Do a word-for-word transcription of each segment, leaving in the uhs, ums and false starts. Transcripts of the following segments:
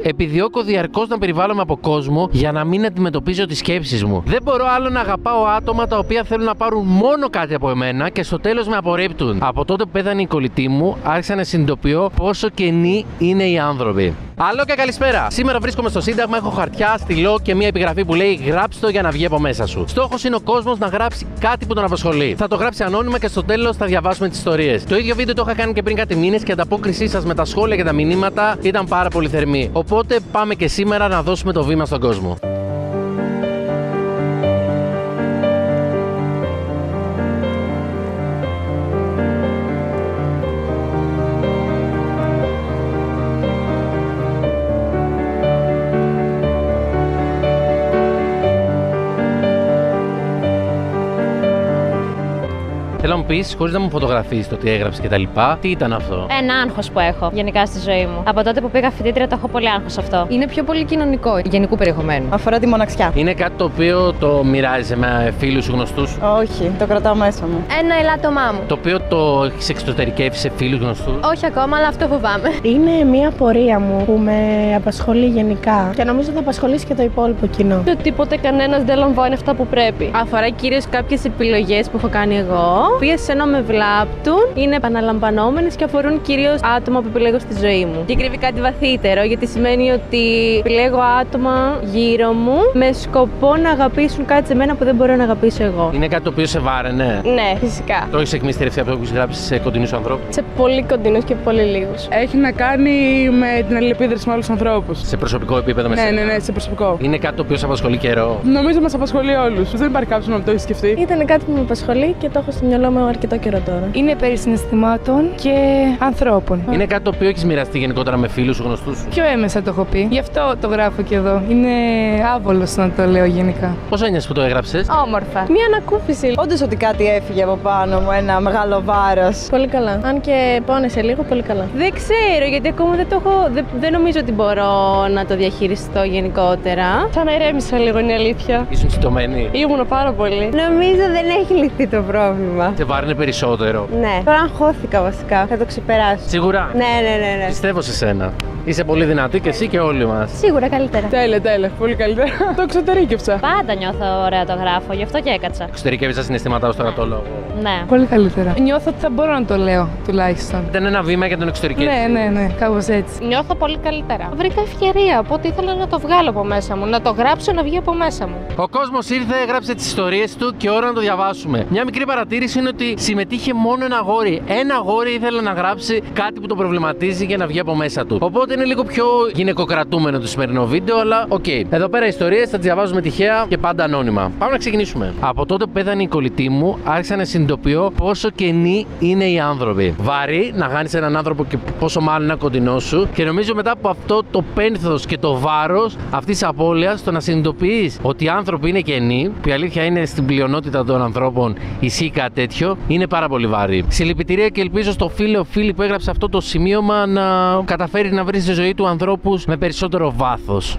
Επιδιώκω διαρκώς να περιβάλλομαι από κόσμο για να μην αντιμετωπίζω τις σκέψεις μου. Δεν μπορώ άλλο να αγαπάω άτομα τα οποία θέλουν να πάρουν μόνο κάτι από εμένα και στο τέλος με απορρίπτουν. Από τότε που πέθανε η κολλητή μου, άρχισα να συνειδητοποιώ πόσο κενοί είναι οι άνθρωποι. Άλλο και καλησπέρα! Σήμερα βρίσκομαι στο Σύνταγμα, έχω χαρτιά, στυλό και μια επιγραφή που λέει γράψτε το για να βγει από μέσα σου. Στόχος είναι ο κόσμος να γράψει κάτι που τον απασχολεί. Θα το γράψει ανώνυμα και στο τέλος θα διαβάσουμε τις ιστορίες. Το ίδιο βίντεο το είχα κάνει και πριν κάτι μήνες και η ανταπόκρισή σας με τα σχόλια και τα μηνύματα ήταν πάρα πολύ θερμή. Οπότε πάμε και σήμερα να δώσουμε το βήμα στον κόσμο. Θέλω να μου πεις, χωρίς να μου φωτογραφίσεις το τι έγραψες και τα λοιπά, τι ήταν αυτό? Ένα άγχος που έχω γενικά στη ζωή μου. Από τότε που πήγα φοιτήτρια το έχω πολύ άγχος αυτό. Είναι πιο πολύ κοινωνικό, γενικού περιεχομένου. Αφορά τη μοναξιά. Είναι κάτι το οποίο το μοιράζεσαι με φίλους γνωστούς? Όχι, το κρατάω μέσα μου. Ένα ελάττωμά μου. Το οποίο το έχεις εξωτερικεύσει σε φίλους γνωστούς? Όχι ακόμα, αλλά αυτό φοβάμαι. Είναι μια πορεία μου που με απασχολεί γενικά και νομίζω θα απασχολήσει και το υπόλοιπο κοινό. Ότι ποτέ κανένας δεν λαμβάνει αυτά που πρέπει. Αφορά κυρίως κάποιες επιλογές που έχω κάνει εγώ, οι οποίες ενώ με βλάπτουν, είναι επαναλαμβανόμενες και αφορούν κυρίως άτομα που επιλέγω στη ζωή μου. Και κρύβει κάτι βαθύτερο, γιατί σημαίνει ότι επιλέγω άτομα γύρω μου με σκοπό να αγαπήσουν κάτι σε μένα που δεν μπορώ να αγαπήσω εγώ. Είναι κάτι το οποίο σε βάραινε? Ναι, φυσικά. Το έχεις εκμυστηρευτεί από το που έχεις γράψει σε κοντινούς ανθρώπους? Σε πολύ κοντινούς και πολύ λίγους. Έχει να κάνει με την αλληλεπίδραση με άλλους ανθρώπους. Σε προσωπικό επίπεδο με Ναι, σένα? ναι, ναι, σε προσωπικό. Είναι κάτι το οποίο σε απασχολεί καιρό? Νομίζω μας απασχολεί όλους. Δεν υπάρχει κάποιος να το έχει σκεφτεί. Ήταν κάτι που με απασχολεί και το έχω στο μυαλό μου αρκετό καιρό τώρα. Είναι περί συναισθημάτων και ανθρώπων. Είναι κάτι το οποίο έχεις μοιραστεί γενικότερα με φίλους σου γνωστούς σου? Πιο έμεσα το έχω πει. Γι' αυτό το γράφω και εδώ. Είναι άβολος να το λέω γενικά. Πώς ένιωσες που το έγραψες? Όμορφα. Μια ανακούφιση. Όντως ότι κάτι έφυγε από πάνω μου, ένα μεγάλο βάρος. Πολύ καλά. Αν και πόνεσε λίγο, πολύ καλά. Δεν ξέρω, γιατί ακόμα δεν το έχω. Δεν, δεν νομίζω ότι μπορώ να το διαχειριστώ γενικότερα. Σαν να ηρέμησα λίγο, είναι η αλήθεια. Ήσουν τσιτωμένη? Ήμουν πάρα πολύ. Νομίζω δεν έχει λυθεί το πρόβλημα. Σε βάρνε περισσότερο? Ναι. Τώρα αγχώθηκα βασικά. Θα το ξεπεράσω. Σίγουρα? Ναι, ναι, ναι, ναι. Πιστεύω σε σένα. Είσαι πολύ δυνατή και εσύ και όλοι μας. Σίγουρα καλύτερα. Τέλεια, τέλεια. Πολύ καλύτερα. Το εξωτερήκευσα. Πάντα νιώθω ωραία το γράφω, γι' αυτό και έκατσα. Εξωτερικεύεις τα συναισθήματά σου τώρα το λόγο? Ναι. Πολύ καλύτερα. Νιώθω ότι θα μπορώ να το λέω τουλάχιστον. Ήταν ένα βήμα για τον εξωτερικεύση. Ναι, ναι, ναι, κάπως έτσι. Νιώθω πολύ καλύτερα. Βρήκα ευκαιρία, οπότε ήθελα να το βγάλω από μέσα μου, να το γράψω να βγει από μέσα μου. Ο κόσμος ήρθε, έγραψε τις ιστορίες του και ώρα να το διαβάσουμε. Μια μικρή παρατήρηση είναι ότι συμμετείχε μόνο ένα αγόρι. Ένα αγόρι ήθελε να γράψει κάτι που τον προβληματίζει για να βγει από μέσα του. Οπότε είναι λίγο πιο γυναικοκρατούμενο το σημερινό βίντεο, αλλά οκ. Okay. Εδώ πέρα ιστορίες θα τις διαβάζουμε τυχαία και πάντα ανώνυμα. Πάμε να ξεκινήσουμε. Από τότε που πέθανε η κολλητή μου, άρχισα να συνειδητοποιώ πόσο κενοί είναι οι άνθρωποι. Βαρύ να χάνεις έναν άνθρωπο και πόσο μάλλον ένα κοντινό σου. Και νομίζω μετά από αυτό το πένθος και το βάρος αυτής της απώλειας, το να συνειδητοποιείς ότι οι άνθρωποι είναι κενοί, που η αλήθεια είναι στην πλειονότητα των ανθρώπων ισχύει κάτι τέτοιο, είναι πάρα πολύ βαρύ. Συλληπιτήρια και ελπίζω στο φίλο φίλη που έγραψε αυτό το σημείωμα να καταφέρει να βρει στη ζωή του ανθρώπους με περισσότερο βάθος.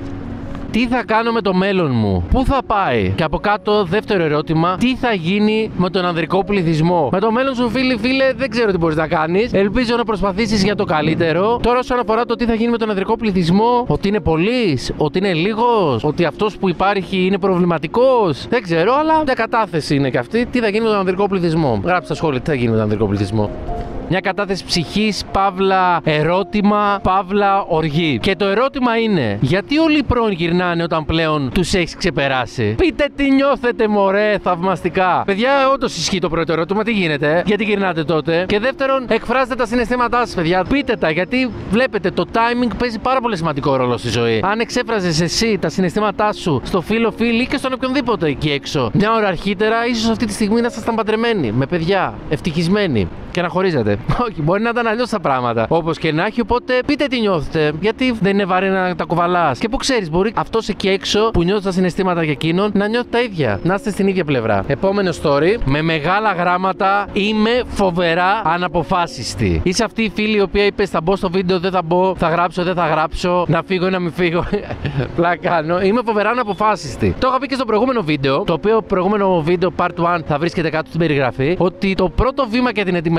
Τι θα κάνω με το μέλλον μου? Πού θα πάει? Και από κάτω, δεύτερο ερώτημα, τι θα γίνει με τον ανδρικό πληθυσμό? Με το μέλλον σου, φίλοι, φίλε, δεν ξέρω τι μπορείς να κάνεις. Ελπίζω να προσπαθήσεις για το καλύτερο. Τώρα, όσον αφορά το τι θα γίνει με τον ανδρικό πληθυσμό, ότι είναι πολύς, ότι είναι λίγος, ότι αυτός που υπάρχει είναι προβληματικός. Δεν ξέρω, αλλά μια κατάθεση είναι και αυτή. Τι θα γίνει με τον ανδρικό πληθυσμό? Γράψτε στα σχόλια τι θα γίνει με τον ανδρικό πληθυσμό. Μια κατάθεση ψυχής, παύλα ερώτημα, παύλα οργή. Και το ερώτημα είναι, γιατί όλοι οι πρώην γυρνάνε όταν πλέον τους έχεις ξεπεράσει? Πείτε τι νιώθετε, μωρέ, θαυμαστικά. Παιδιά, όντως ισχύει το πρώτο ερώτημα, τι γίνεται, γιατί γυρνάτε τότε? Και δεύτερον, εκφράζετε τα συναισθήματά σας, παιδιά. Πείτε τα, γιατί βλέπετε, το timing παίζει πάρα πολύ σημαντικό ρόλο στη ζωή. Αν εξέφραζες εσύ τα συναισθήματά σου στο φίλο, φίλη και στον οποιονδήποτε εκεί έξω μια ώρα αρχίτερα, ίσως αυτή τη στιγμή να ήσασταν παντρεμένοι, με παιδιά, ευτυχισμένοι και να χωρίζετε. Όχι, μπορεί να ήταν αλλιώς τα πράγματα. Όπως και να έχει, οπότε πείτε τι νιώθετε. Γιατί δεν είναι βαρύ να τα κουβαλάς. Και που ξέρεις, μπορεί αυτός εκεί έξω που νιώθει τα συναισθήματα για εκείνον να νιώθει τα ίδια. Να είστε στην ίδια πλευρά. Επόμενο story. Με μεγάλα γράμματα, είμαι φοβερά αναποφάσιστη. Είσαι αυτή η φίλη η οποία είπε θα μπω στο βίντεο, δεν θα μπω, θα γράψω, δεν θα γράψω, να φύγω ή να μην φύγω. Πλακάνω. Είμαι φοβερά αναποφάσιστη. Το είχα πει και στο προηγούμενο βίντεο, το οποίο προηγούμενο βίντεο part one θα βρίσκεται κάτω στην περιγραφή, ότι το πρώτο βήμα για την αντιμετώπιση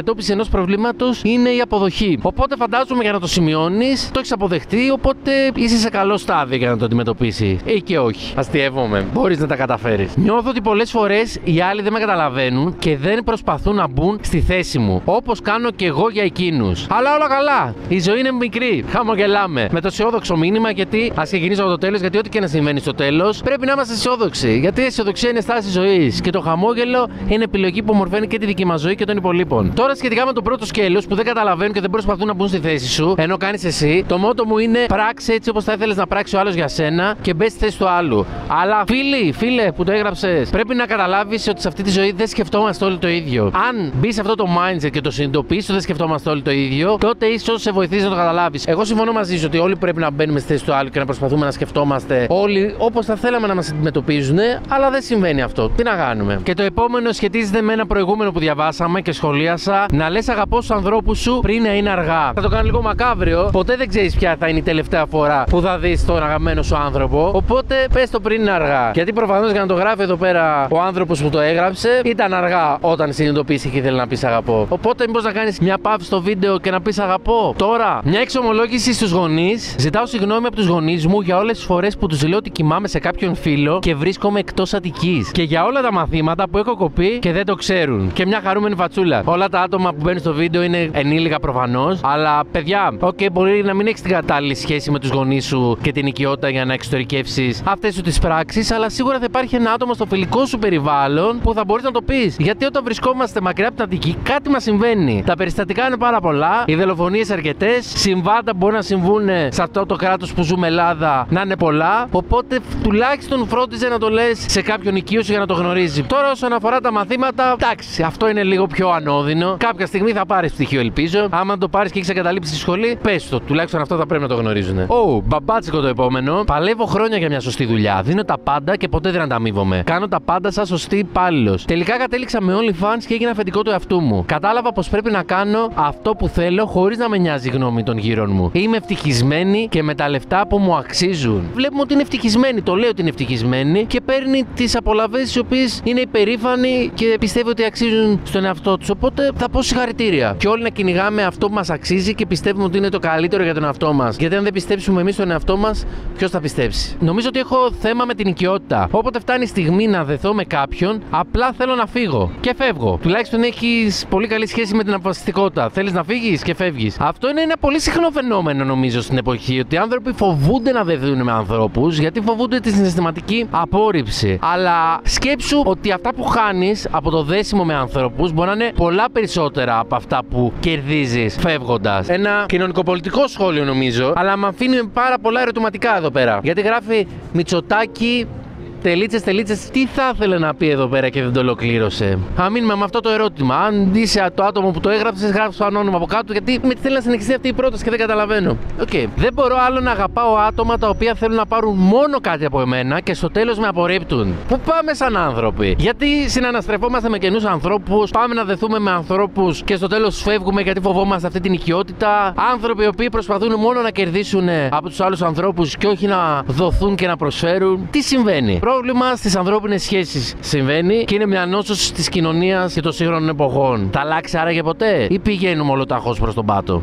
αντιμετώπιση ενός προβλήματος είναι η αποδοχή. Οπότε φαντάζομαι για να το σημειώνεις, το έχεις αποδεχτεί, οπότε είσαι σε καλό στάδιο για να το αντιμετωπίσει. Ή και όχι. Αστειεύομαι. Μπορείς να τα καταφέρεις. Νιώθω ότι πολλές φορές οι άλλοι δεν με καταλαβαίνουν και δεν προσπαθούν να μπουν στη θέση μου. Όπως κάνω και εγώ για εκείνους. Αλλά όλα καλά. Η ζωή είναι μικρή. Χαμογελάμε. Με το αισιόδοξο μήνυμα, γιατί ας ξεκινήσω από το τέλος, γιατί ό,τι και να συμβαίνει στο τέλος πρέπει να είμαστε αισιόδοξοι. Γιατί η αισιοδοξία είναι στάση ζωής. Και το χαμόγελο είναι επιλογή που ομορφαίνει και τη δική μας ζωή και των υπολείπων. Τώρα σχετικά με το πρώτο σκέλος που δεν καταλαβαίνουν και δεν προσπαθούν να μπουν στη θέση σου, ενώ κάνεις εσύ, το μότο μου είναι πράξε έτσι όπως θα ήθελες να πράξει ο άλλος για σένα και μπες στη θέση του άλλου. Αλλά φίλοι, φίλε που το έγραψες, πρέπει να καταλάβεις ότι σε αυτή τη ζωή δεν σκεφτόμαστε όλοι το ίδιο. Αν μπει σε αυτό το mindset και το συνειδητοποιήσεις ότι δεν σκεφτόμαστε όλοι το ίδιο, τότε ίσως σε βοηθήσει να το καταλάβεις. Εγώ συμφωνώ μαζί σου ότι όλοι πρέπει να μπαίνουμε στη θέση του άλλου και να προσπαθούμε να σκεφτόμαστε όλοι όπως θα θέλαμε να μας αντιμετωπίζουν, αλλά δεν συμβαίνει αυτό. Τι να κάνουμε. Και το επόμενο σχετίζεται με ένα προηγούμενο που διαβάσαμε και σχολίασα. Να λες αγαπώ στους ανθρώπους σου πριν να είναι αργά. Θα το κάνω λίγο μακάβριο. Ποτέ δεν ξέρεις ποια θα είναι η τελευταία φορά που θα δεις τον αγαπημένο σου άνθρωπο. Οπότε πες το πριν είναι αργά. Γιατί προφανώς για να το γράφει εδώ πέρα ο άνθρωπος που το έγραψε, ήταν αργά όταν συνειδητοποίησε και ήθελε να πεις αγαπώ. Οπότε μήπως να κάνεις μια παύση στο βίντεο και να πεις αγαπώ τώρα. Μια εξομολόγηση στους γονείς. Ζητάω συγγνώμη από τους γονείς μου για όλες τις φορές που τους λέω ότι κοιμάμαι σε κάποιον φίλο και βρίσκομαι εκτός Αττικής. Και για όλα τα μαθήματα που έχω κοπεί και δεν το ξέρουν. Και μια χαρούμενη φατσούλα. Όλα τα άτομα που μπαίνουν στο βίντεο είναι ενήλικα προφανώς. Αλλά παιδιά, οκ, okay, μπορεί να μην έχεις την κατάλληλη σχέση με τους γονείς σου και την οικειότητα για να εξωτερικεύσεις αυτές σου τις πράξεις. Αλλά σίγουρα θα υπάρχει ένα άτομο στο φιλικό σου περιβάλλον που θα μπορείς να το πεις. Γιατί όταν βρισκόμαστε μακριά από την Αττική, κάτι μας συμβαίνει. Τα περιστατικά είναι πάρα πολλά, οι δολοφονίες αρκετές, συμβάντα που μπορεί να συμβούν σε αυτό το κράτος που ζούμε, Ελλάδα, να είναι πολλά. Οπότε τουλάχιστον φρόντιζε να το λες σε κάποιον οικείο σου για να το γνωρίζει. Τώρα, όσον αφορά τα μαθήματα, εντάξει, αυτό είναι λίγο πιο ανώδυνο. Κάποια στιγμή θα πάρεις πτυχίο, ελπίζω. Άμα το πάρεις και έχεις εγκαταλείψει τη σχολή, πες το. Τουλάχιστον αυτό θα πρέπει να το γνωρίζουν. Ω, oh, μπαμπάτσικο το επόμενο. Παλεύω χρόνια για μια σωστή δουλειά. Δίνω τα πάντα και ποτέ δεν ανταμείβομαι. Κάνω τα πάντα σαν σωστή υπάλληλος. Τελικά κατέληξα με OnlyFans και έγινα αφεντικό του εαυτού μου. Κατάλαβα πως πρέπει να κάνω αυτό που θέλω χωρίς να με νοιάζει η γνώμη των γύρων μου. Είμαι ευτυχισμένη και με τα λεφτά που μου αξίζουν. Βλέπουμε ότι είναι ευτυχισμένη, το λέω ότι είναι ευτυχισμένη και παίρνει τις απολαβές οι οποίες είναι υπερήφανοι και πιστεύω ότι αξίζουν στον εαυτό τους. Οπότε θα πω συγχαρητήρια. Και όλοι να κυνηγάμε αυτό που μας αξίζει και πιστεύουμε ότι είναι το καλύτερο για τον εαυτό μας. Γιατί αν δεν πιστέψουμε εμείς στον εαυτό μας, ποιος θα πιστέψει. Νομίζω ότι έχω θέμα με την οικειότητα. Όποτε φτάνει η στιγμή να δεθώ με κάποιον, απλά θέλω να φύγω. Και φεύγω. Τουλάχιστον έχεις πολύ καλή σχέση με την αποφασιστικότητα. Θέλεις να φύγεις και φεύγεις. Αυτό είναι ένα πολύ συχνό φαινόμενο νομίζω στην εποχή. Ότι οι άνθρωποι φοβούνται να δεθούν με ανθρώπους γιατί φοβούνται τη συναισθηματική απόρριψη. Αλλά σκέψου ότι αυτά που χάνεις από το δέσιμο με ανθρώπους μπορεί να είναι πολλά περισσότερα από αυτά που κερδίζεις φεύγοντας. Ένα κοινωνικοπολιτικό σχόλιο νομίζω, αλλά με αφήνει πάρα πολλά ερωτηματικά εδώ πέρα. Γιατί γράφει Μητσοτάκη. Τελίτσες, τελίτσες, τι θα ήθελε να πει εδώ πέρα και δεν το ολοκλήρωσε. Θα μείνουμε με αυτό το ερώτημα. Αν είσαι το άτομο που το έγραψες, γράψε το ανώνυμο από κάτω, γιατί με τι θέλει να συνεχιστεί αυτή η πρόταση και δεν καταλαβαίνω. Οκ. Okay. Δεν μπορώ άλλο να αγαπάω άτομα τα οποία θέλουν να πάρουν μόνο κάτι από εμένα και στο τέλος με απορρίπτουν. Πού πάμε σαν άνθρωποι? Γιατί συναναστρεφόμαστε με καινούς ανθρώπους, πάμε να δεθούμε με ανθρώπους και στο τέλος φεύγουμε γιατί φοβόμαστε αυτή την οικειότητα. Άνθρωποι οι οποίοι προσπαθούν μόνο να κερδίσουν από τους άλλους ανθρώπους και όχι να δοθούν και να προσφέρουν. Τι συμβαίνει? Πρόβλημα στις ανθρώπινες σχέσεις συμβαίνει και είναι μια νόσος της κοινωνίας και των σύγχρονων εποχών. Θα αλλάξει άραγε ποτέ ή πηγαίνουμε ολοταχώς προς τον πάτο?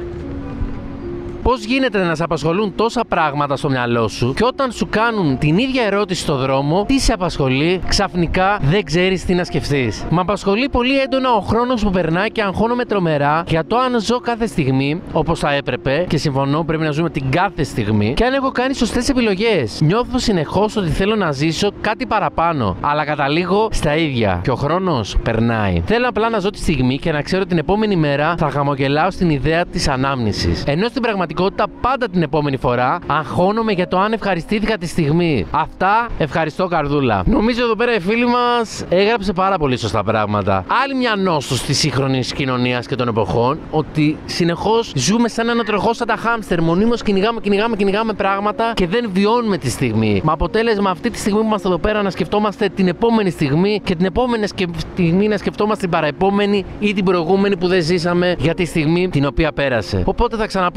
Πώς γίνεται να σε απασχολούν τόσα πράγματα στο μυαλό σου και όταν σου κάνουν την ίδια ερώτηση στο δρόμο, τι σε απασχολεί, ξαφνικά δεν ξέρεις τι να σκεφτείς. Μ' απασχολεί πολύ έντονα ο χρόνος που περνάει και αγχώνομαι τρομερά για το αν ζω κάθε στιγμή όπως θα έπρεπε και συμφωνώ, πρέπει να ζούμε την κάθε στιγμή και αν έχω κάνει σωστές επιλογές. Νιώθω συνεχώς ότι θέλω να ζήσω κάτι παραπάνω, αλλά καταλήγω στα ίδια και ο χρόνος περνάει. Θέλω απλά να ζω τη στιγμή και να ξέρω την επόμενη μέρα θα χαμογελάω στην ιδέα της ανάμνησης. Ενώ στην πραγματικότητα πάντα την επόμενη φορά αγχώνομαι για το αν ευχαριστήθηκα τη στιγμή. Αυτά, ευχαριστώ καρδούλα. Νομίζω εδώ πέρα η φίλη μας έγραψε πάρα πολύ σωστά πράγματα. Άλλη μια νόσος της σύγχρονης κοινωνίας και των εποχών, ότι συνεχώς ζούμε σαν ένα τροχό σαν τα χάμστερ. Μονίμως κυνηγάμε, κυνηγάμε, κυνηγάμε πράγματα και δεν βιώνουμε τη στιγμή. Με αποτέλεσμα αυτή τη στιγμή που είμαστε εδώ πέρα να σκεφτόμαστε την επόμενη στιγμή και την επόμενη στιγμή να σκεφτόμαστε την παραεπόμενη ή την προηγούμενη που δεν ζήσαμε για τη στιγμή την οποία πέρασε. Οπότε θα ξαναπώ το γραφικό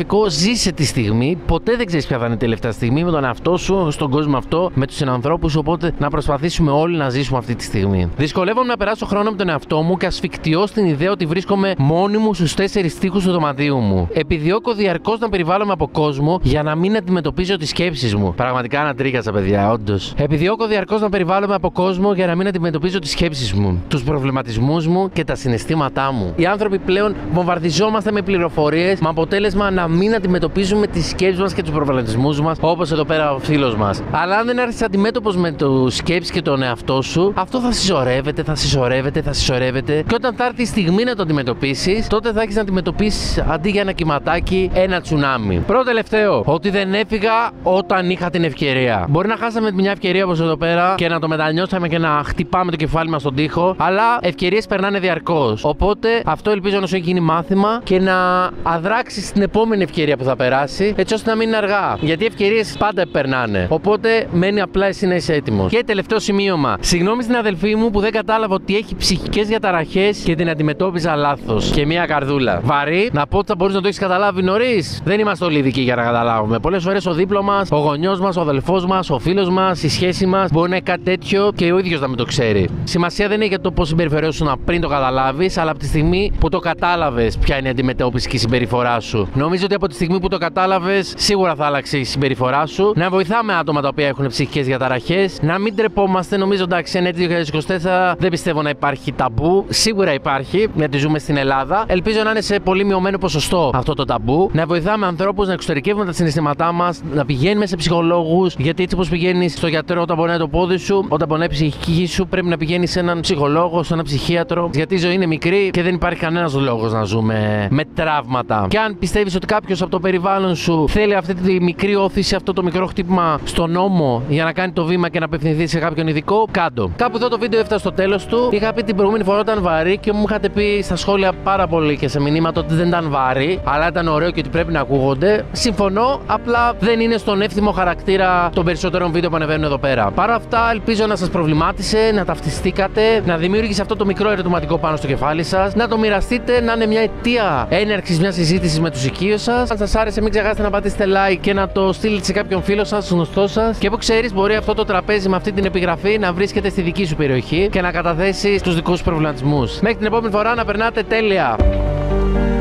σημαντικό, ζήσε τη στιγμή. Ποτέ δεν ξέρεις ποια θα είναι η τελευταία στιγμή με τον εαυτό σου, στον κόσμο αυτό, με τους συνανθρώπους. Οπότε να προσπαθήσουμε όλοι να ζήσουμε αυτή τη στιγμή. Δυσκολεύομαι να περάσω χρόνο με τον εαυτό μου και ασφικτιώ στην ιδέα ότι βρίσκομαι μόνη μου στους τέσσερις τοίχους του δωματίου μου. Επιδιώκω διαρκώς να περιβάλλομαι από κόσμο για να μην αντιμετωπίζω τις σκέψεις μου. Πραγματικά ανατρίχασα, παιδιά, όντως. Επιδιώκω διαρκώς να περιβάλλομαι από κόσμο για να μην αντιμετωπίζω τις σκέψεις μου, τους προβληματισμούς μου και τα συναισθήματά μου. Οι άνθρωποι πλέον βομβαρδιζόμαστε με πληροφορίες με αποτέλεσμα να μην αντιμετωπίζουμε τις σκέψεις μας και τους προβληματισμούς μας, όπως εδώ πέρα ο φίλος μας. Αλλά αν δεν έρθεις αντιμέτωπος με τους σκέψεις και τον εαυτό σου, αυτό θα συσσωρεύεται, θα συσσωρεύεται, θα συσσωρεύεται. Και όταν θα έρθει η στιγμή να το αντιμετωπίσεις, τότε θα έχεις να αντιμετωπίσεις αντί για ένα κυματάκι, ένα τσουνάμι. Πρώτο τελευταίο, ότι δεν έφυγα όταν είχα την ευκαιρία. Μπορεί να χάσαμε μια ευκαιρία όπως εδώ πέρα και να το μετανιώσαμε και να χτυπάμε το κεφάλι μας στον τοίχο, αλλά ευκαιρίες περνάνε διαρκώς. Οπότε αυτό ελπίζω να σου έχει γίνει μάθημα και να αδράξεις την επόμενη ευκαιρία που θα περάσει, έτσι ώστε να μην είναι αργά. Γιατί οι ευκαιρίες πάντα περνάνε. Οπότε μένει απλά εσύ να είσαι έτοιμος. Και τελευταίο σημείωμα. Συγγνώμη στην αδελφή μου που δεν κατάλαβα ότι έχει ψυχικές διαταραχές και την αντιμετώπιζα λάθος. Και μία καρδούλα. Βαρύ, να πω ότι θα μπορείς να το έχεις καταλάβει νωρίς. Δεν είμαστε όλοι ειδικοί για να καταλάβουμε. Πολλές φορές ο δίπλο μας, ο γονιός μας, ο αδελφός μας, ο φίλος μας, η σχέση μας μπορεί να είναι κάτι τέτοιο και ο ίδιος να μην το ξέρει. Σημασία δεν έχει για το πώς συμπεριφερόσουν πριν το καταλάβεις, αλλά από τη στιγμή που το κατάλαβες ποια είναι η αντιμετώπιση και η συμπεριφορά σου. Νομίζω ότι από τη στιγμή που το κατάλαβες, σίγουρα θα άλλαξε η συμπεριφορά σου. Να βοηθάμε άτομα τα οποία έχουν ψυχικές διαταραχές. Να μην τρεπόμαστε. Νομίζω εντάξει, εν έτη δύο χιλιάδες είκοσι τέσσερα δεν πιστεύω να υπάρχει ταμπού. Σίγουρα υπάρχει, γιατί ζούμε στην Ελλάδα. Ελπίζω να είναι σε πολύ μειωμένο ποσοστό αυτό το ταμπού. Να βοηθάμε ανθρώπους να εξωτερικεύουμε τα συναισθήματά μας, να πηγαίνουμε σε ψυχολόγους. Γιατί έτσι όπως πηγαίνεις στο γιατρό όταν πονάει το πόδι σου, όταν πονάει η ψυχική σου, πρέπει να πηγαίνεις σε έναν ψυχολόγο, σε έναν ψυχίατρο. Γιατί η ζωή είναι μικρή και δεν υπάρχει κανένας λόγος να ζούμε με τραύματα. Και αν πιστεύεις ότι κάποιος από το περιβάλλον σου θέλει αυτή τη μικρή όθηση, αυτό το μικρό χτύπημα στον νόμο για να κάνει το βήμα και να απευθυνθεί σε κάποιον ειδικό, κάντο. Κάπου εδώ το βίντεο έφτασε στο τέλος του. Είχα πει την προηγούμενη φορά ότι ήταν βαρύ και μου είχατε πει στα σχόλια πάρα πολύ και σε μηνύματα ότι δεν ήταν βαρύ, αλλά ήταν ωραίο και ότι πρέπει να ακούγονται. Συμφωνώ, απλά δεν είναι στον εύθυμο χαρακτήρα των περισσότερων βίντεο που ανεβαίνουν εδώ πέρα. Παρά αυτά, ελπίζω να σας προβλημάτισε, να ταυτιστήκατε, να δημιούργησε αυτό το μικρό ερωτηματικό πάνω στο κεφάλι σας, να το μοιραστείτε, να είναι μια αιτία έναρξης μια συζήτηση με τους οικείους σας. Αν σας άρεσε, μην ξεχάσετε να πατήσετε like και να το στείλετε σε κάποιον φίλο σας, γνωστό σας. Και που ξέρεις, μπορεί αυτό το τραπέζι με αυτή την επιγραφή να βρίσκεται στη δική σου περιοχή και να καταθέσει τους δικούς σου προβληματισμούς. Μέχρι την επόμενη φορά να περνάτε τέλεια!